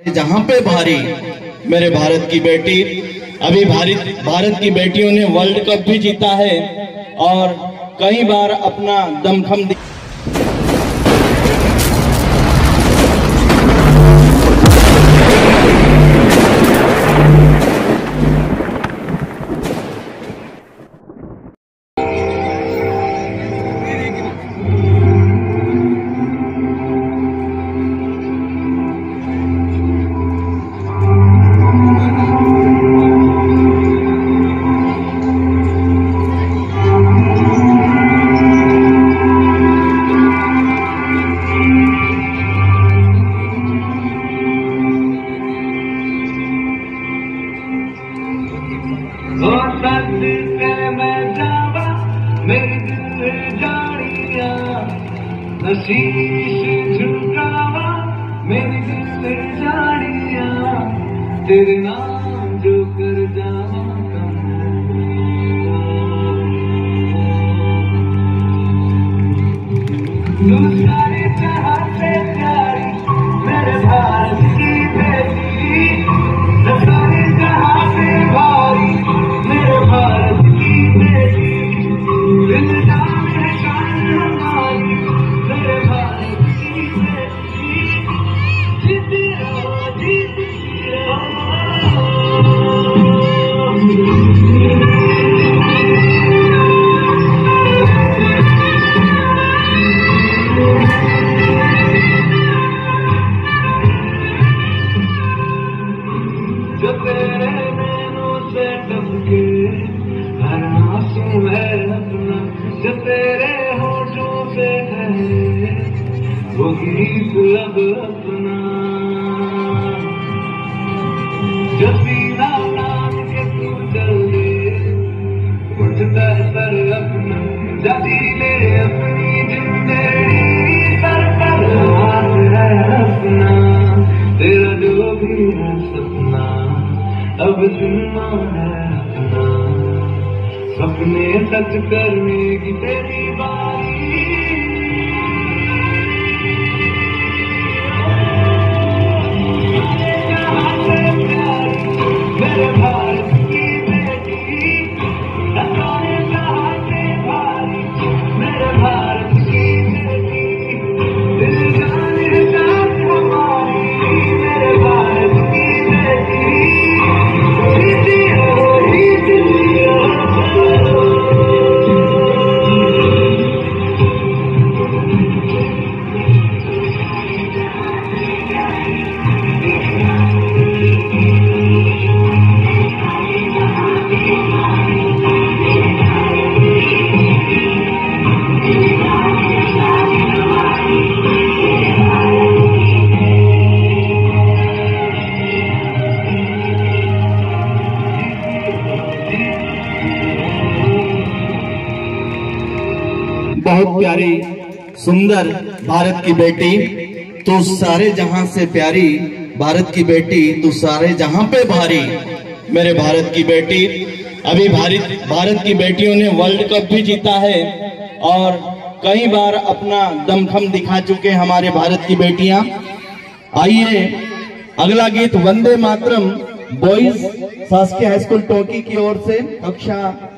जहां पे भारी मेरे भारत की बेटी। अभी भारत की बेटियों ने वर्ल्ड कप भी जीता है और कई बार अपना दमखम शीश झुकावा मेरी दिल जानिया तेरे नाम जो कर जावा तू सारे जहां से प्यारी मेरे भारत की बेटी तू सारे जहां से भारी मेरे भारत की बेटी दिल जान है शान हमारी मेरे भारत की बेटी जीती रहो जीती रहो। जो तेरे नैनों से टपके हर आंसू है अपना जो तेरे होठों से ठहरे वो गीत लब अपना जो सीना तान के तू चल दे उठता है सर अपना जाती ले अपनी जिंदगी सर पर हाथ है अपना तेरा जो भी है सपना अब सुनना है अपना सपने सच करने की तेरी बारी मेरे भारत की बेटी सारे जहां से भारी मेरे भारत की बेटी दिल जान है शान हमारी मेरे भारत की बेटी जीती हो जीती हो। बहुत प्यारी सुंदर भारत की बेटी तू सारे जहां से प्यारी भारत की बेटी तू सारे जहां पे भारी मेरे भारत की बेटी। अभी भारत की बेटियों ने वर्ल्ड कप भी जीता है और कई बार अपना दमखम दिखा चुके हमारे भारत की बेटियां। आइए अगला गीत वंदे मातरम बॉयज शासकीय हाई स्कूल टोकी की ओर से कक्षा